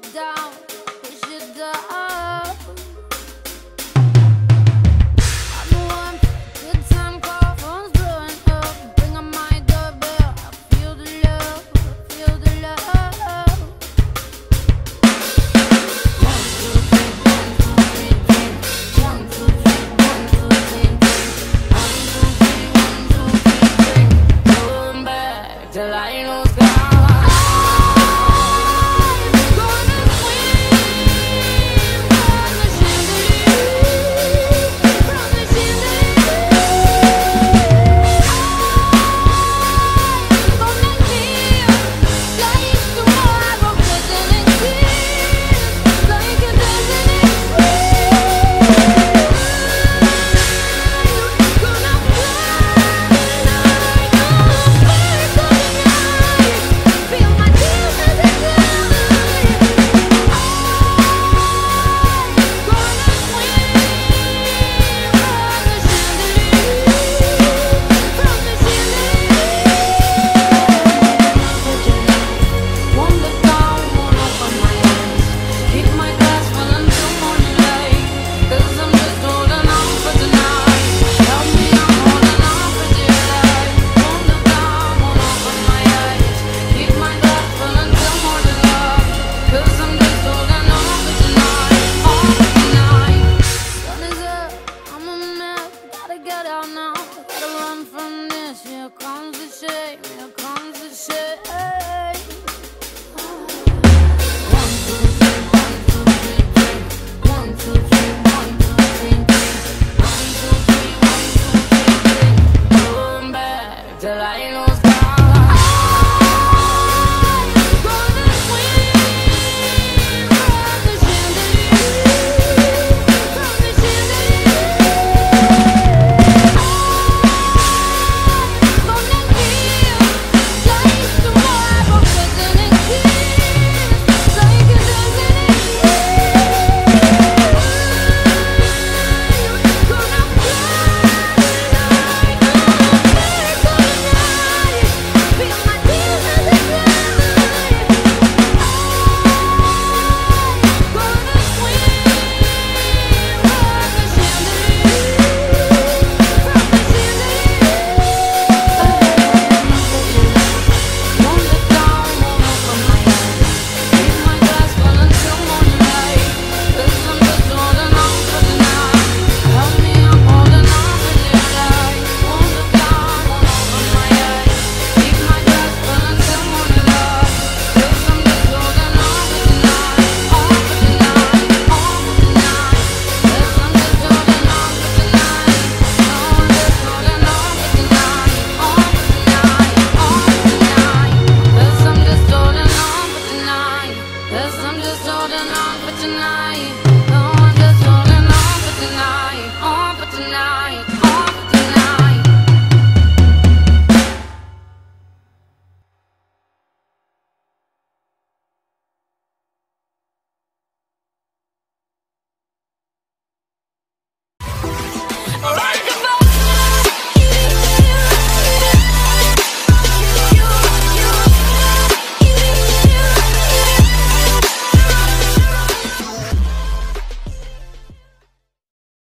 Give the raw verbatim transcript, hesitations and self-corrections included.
down, push it down. I know I'm good time call, phone's blowing up. Bring on my doorbell, I feel the love, I feel the love. One, two, three, one, two, three, three. One, two, three, one, two, three, three. One, two, three, one, two, three, three. Going back till I lose God. Here comes the shame, here comes the shame. One, two, three, one, two, three, three. One, two, three, one, two, three, three. One, two, three, one, two, three, three. Going back till I lose God. I'm just holding on for tonight.